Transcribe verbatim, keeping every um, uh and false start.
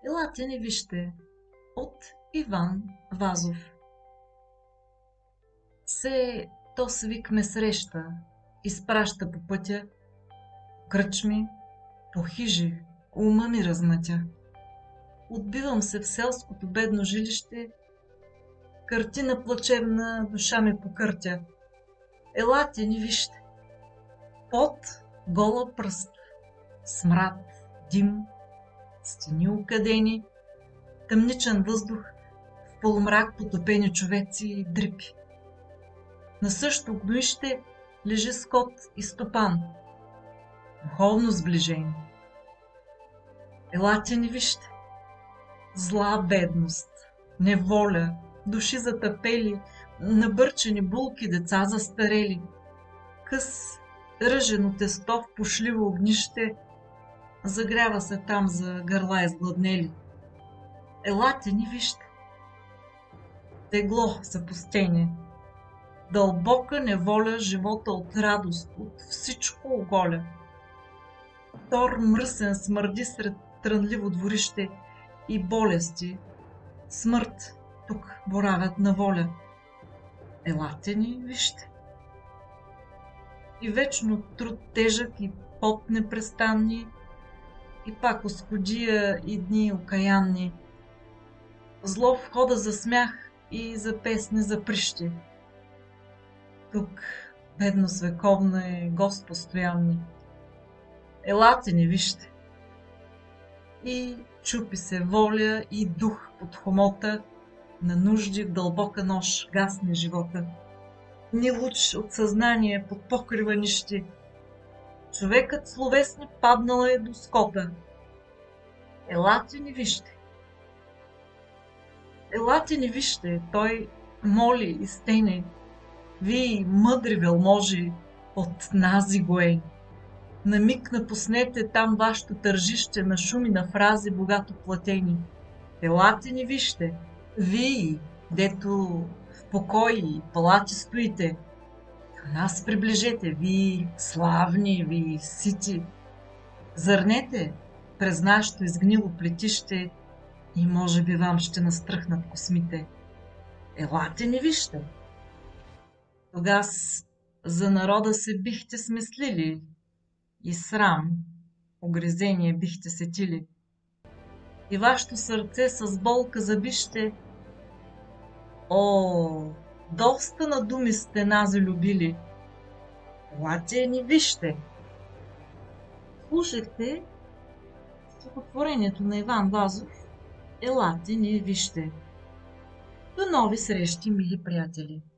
Елате ни вижте от Иван Вазов. Се то свик ме среща, изпраща по пътя, кръчми, по хижи, ума ми размътя. Отбивам се в селското бедно жилище, картина плачевна душа ми покъртя. Елате ни вижте, пот, гола пръст, смрад, дим, стени окадени, тъмничен въздух, в полумрак потопени човеци и дрипи. На същото гноище лежи скот и стопан, духовно сближени. Елате ни вижте, зла бедност, неволя, души затъпели, набърчени булки, деца застарели, къс ръжено тесто в пушливо огнище, загрява се там за гърла изгладнели. Елате ни вижте, тегло запустение, дълбока неволя живота от радост, от всичко оголя. Тор мръсен смърди сред трънливо дворище и болести, смърт тук боравят на воля. Елате ни вижте. И вечно труд тежък и пот непрестанни, и пак оскудия и дни окаянни. Зло в хода за смях и за песни за прищи. Тук бедност вековна е гост постоянни. Елате ни вижте. И чупи се воля и дух под хомота, на нужди в дълбока нощ гасне живота. Ни луч от съзнание под покрива нищи. Човекът словесни паднала е до скота. Елате ни вижте. Елате ни вижте, той моли и стене. Вие, мъдри велможи, от нази гоей. На миг напуснете там вашето тържище на шуми на фрази богато платени. Елате ни вижте, вие, дето в покой и палати стоите. Към нас приближете, вие славни, вие сити. Зърнете през нашето изгнило плетище и може би вам ще настръхнат космите. Елате ни вижте. Тогас за народа се бихте смислили и срам, огрезение бихте сетили. И вашето сърце с болка забище. О, доста на думи сте нас любили. Елате ни вижте. Слушахте стихотворението на Иван Вазов. Елате ни вижте. До нови срещи, мили приятели!